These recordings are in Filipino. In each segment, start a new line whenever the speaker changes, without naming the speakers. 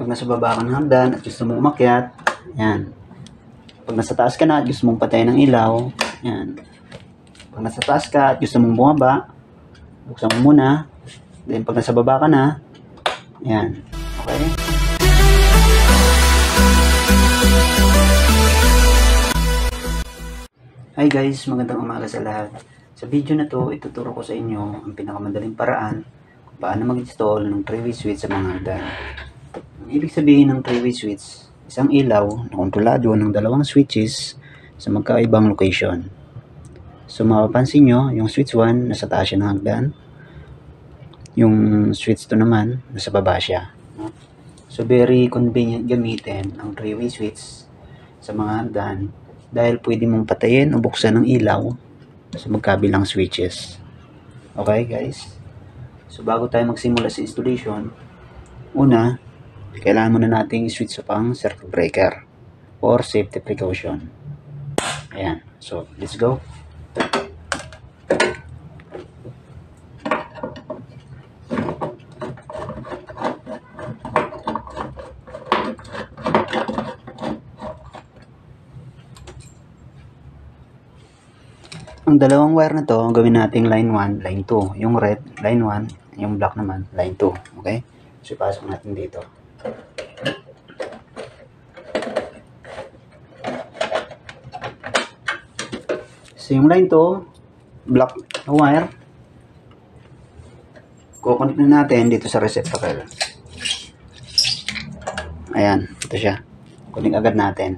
Pag nasa baba ka ng hagdan at gusto mong umakyat, yan. Pag nasa taas ka na at gusto mong patayin ng ilaw, yan. Pag nasa taas ka at gusto mong bumaba, buksan mo muna. Then pag nasa baba ka na, yan. Okay? Hi guys, magandang umaga sa lahat. Sa video na to, ituturo ko sa inyo ang pinakamadaling paraan kung paano mag-install ng 3-way switch sa mga hagdan. Ang ibig sabihin ng 3-way switch, isang ilaw na kontrolado ng dalawang switches sa magkaibang location. So mapapansin nyo, yung switch 1 nasa taas siya ng hagdan, yung switch 2 naman nasa baba siya. So very convenient gamitin ang 3-way switch sa mga hagdan dahil pwede mong patayin o buksan ng ilaw sa magkabilang switches. Okay guys? So bago tayo magsimula sa installation, una, kailangan muna nating switch up ang circuit breaker for safety precaution. Ayan. So let's go. Ang dalawang wire na to, gawin nating line 1, line 2. Yung red, line 1. Yung black naman, line 2. Okay? So, ipasok natin dito. So, yung line 2, black na wire, kukunik na natin dito sa receptacle. Ayan, ito siya. Kunik agad natin.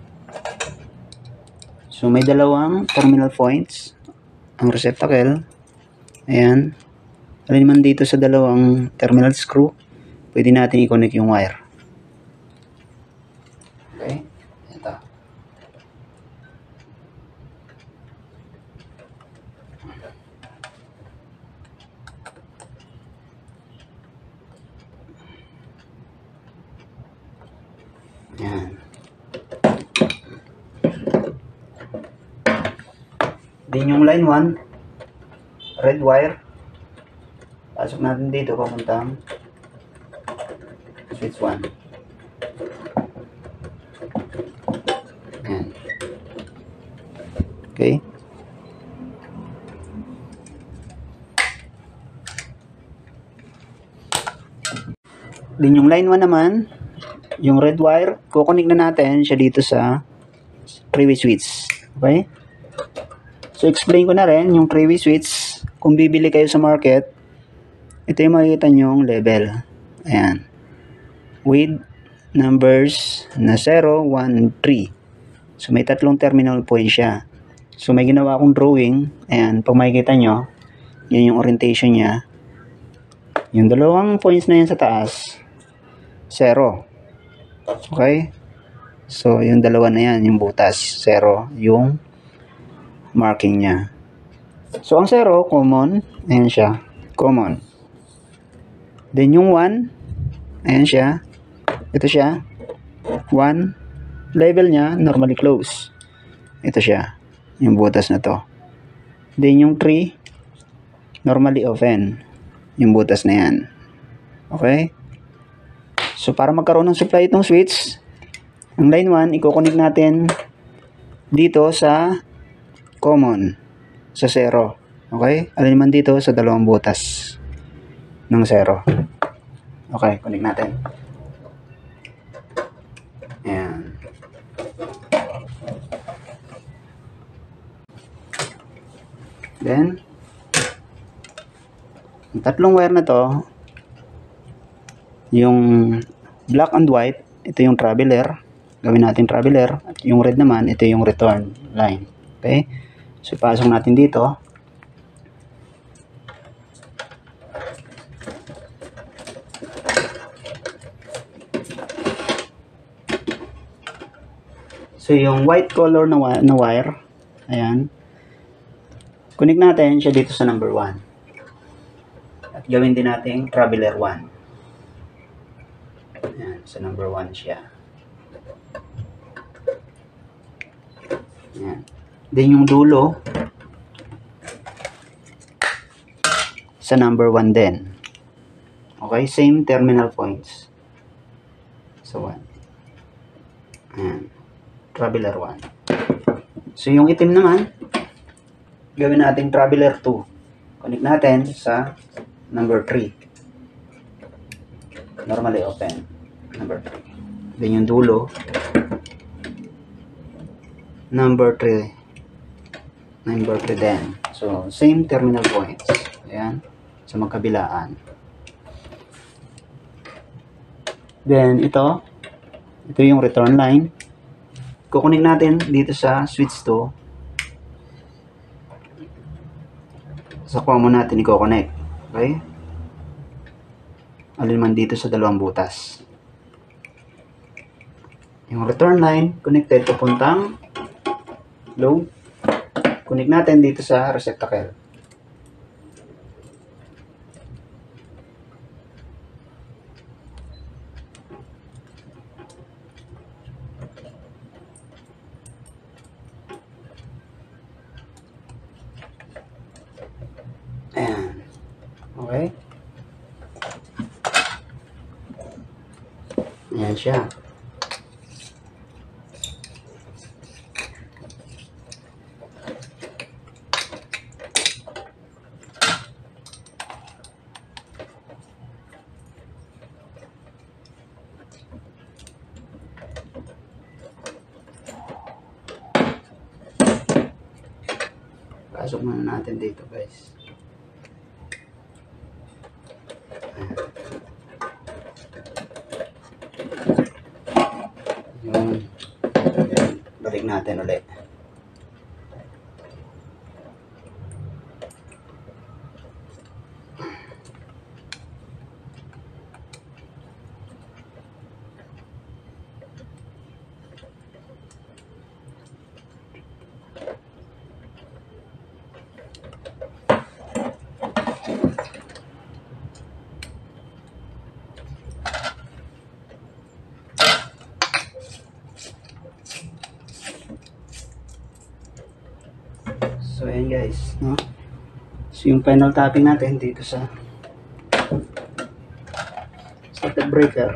So, may dalawang terminal points ang receptacle. Ayan. Alin man dito sa dalawang terminal screw, pwede natin i-connect yung wire. Okay? Ito. Ayan. Din yung line 1, red wire, pasok natin dito papuntang switch 1. Ayan. Okay. Din yung line 1 naman, yung red wire, kukunik na natin siya dito sa 3-way switch. Okay? So, explain ko na rin yung 3-way switch. Kung bibili kayo sa market, ito yung makikita nyo yung level. Ayan. With numbers na 0, 1, 3. So, may tatlong terminal point siya. So, may ginawa akong drawing. Ayan. Pag makikita nyo, yun yung orientation niya. Yung dalawang points na yan sa taas, 0. Okay? So, yung dalawa na yan, yung butas, 0. Yung marking niya. So, ang 0, common. Ayan siya. Common. Then, yung 1, ayan siya. Ito siya. 1. Level niya, normally close. Ito siya. Yung butas na to. Then, yung 3, normally open. Yung butas na yan. Okay? So, para magkaroon ng supply itong switch, ang line 1, i-connect natin dito sa common, sa 0. Okay? Alin man dito sa dalawang butas ng 0. Okay, connect natin. Ayan. Then, ang tatlong wire na to, yung black and white, ito yung traveler. Gawin natin traveler. At yung red naman, ito yung return line. Okay? So, ipasok natin dito. So, yung white color na wire, ayan, connect natin siya dito sa number 1. At gawin din natin traveler 1. Ayan, sa number 1 siya. Ayan. Then yung dulo sa number 1 din. Okay, same terminal points. So 1. Ayan. Traveler 1. So yung itim naman, gawin natin traveler 2. Connect natin sa number 3. Normally open. Number 3. Then yung dulo, number 3. Number 3 din. So, same terminal points. Ayan. Sa magkabilaan. Then, ito yung return line. Kukunik natin dito sa switch 2. Sa common natin i-connect. Okay? Alin man dito sa dalawang butas. Yung return line, connected papuntang load. Connect natin dito sa receptacle. Ayan. Okay? Ayan siya. Pasok muna natin dito, guys. Yun. Balik natin ulit. So, ayan guys. No? So, yung final tapping natin dito sa circuit breaker.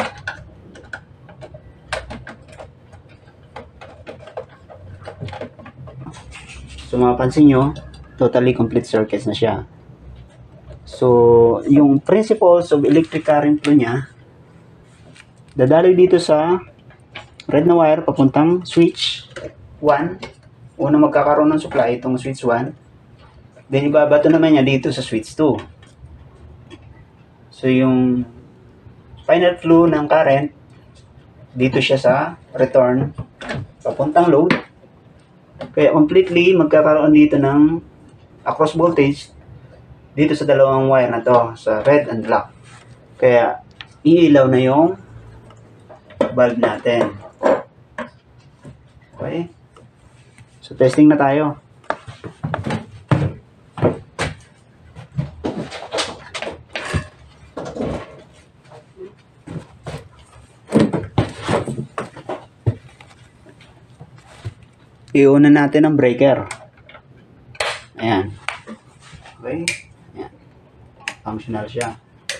So, mapapansin nyo, totally complete circuits na siya. So, yung principles of electric current flow niya, dadaloy dito sa red na wire papuntang switch 1. Unang magkakaroon ng supply itong switch 1. Then ibabato naman niya dito sa switch 2. So yung final flow ng current dito siya sa return papuntang load. Kaya completely magkakaroon dito ng across voltage dito sa dalawang wire na to, sa red and black. Kaya iilaw na yung bulb natin. Okay? So, testing na tayo. Iuna natin ang breaker. Ayan. Okay? Ayan. Functional siya.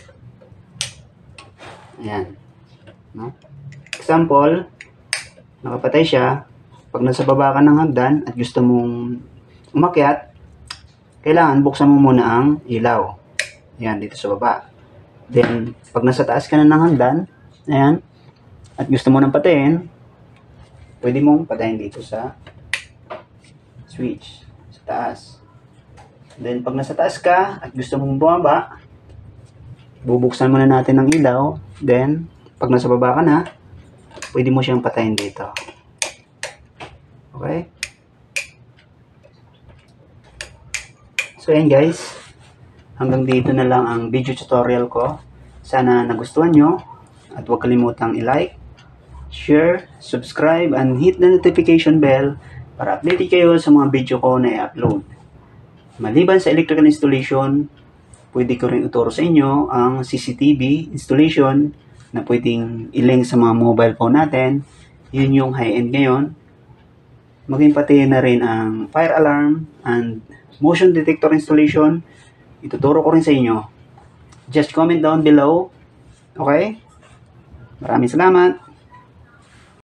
Ayan. No? Example, nakapatay siya. Pag nasa baba ka ng hagdan at gusto mong umakyat, kailangan buksan mo muna ang ilaw. Ayan, dito sa baba. Then, pag nasa taas ka na ng hagdan, ayan, at gusto mo nang patayin, pwede mong patayin dito sa switch, sa taas. Then, pag nasa taas ka at gusto mong bumaba, bubuksan muna natin ang ilaw. Then, pag nasa baba ka na, pwede mo siyang patayin dito. Okay? So, ayan guys. Hanggang dito na lang ang video tutorial ko. Sana nagustuhan nyo. At huwag kalimutang i-like, share, subscribe, and hit the notification bell para updated kayo sa mga video ko na i-upload. Maliban sa electrical installation, pwede ko rin ituro sa inyo ang CCTV installation na pwedeng i-link sa mga mobile phone natin. Yun yung high-end ngayon. Maging pati na rin ang fire alarm and motion detector installation. Ituturo ko rin sa inyo. Just comment down below. Okay? Maraming salamat.